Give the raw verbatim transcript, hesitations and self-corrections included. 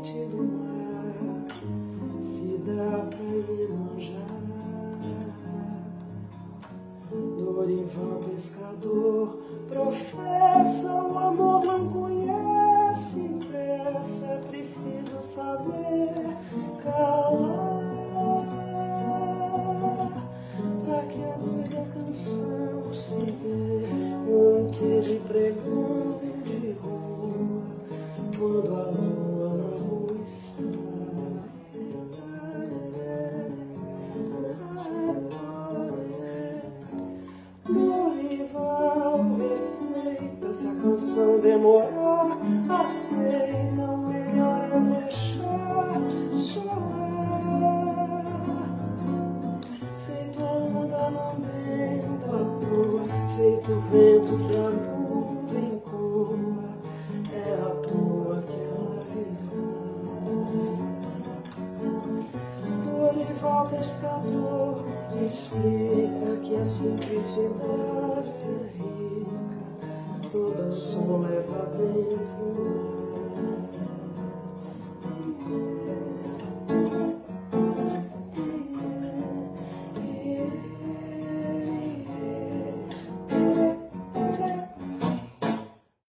leite do mar se dá pra Iemanjá. Dorival pescador professa o amor não conhece pressa, é preciso saber calar pra que a doida canção se dê com aquele pregão de rua quando a lua na rua está. Dorival receita, se a canção demorar, aceita, o melhor é deixar soar. Feito a onda lambendo a proa, feito o vento que a nuvem coa, é à toa que ela virá. Dorival pescador explica que a simplicidade é rica, toda som leva dentro do mar.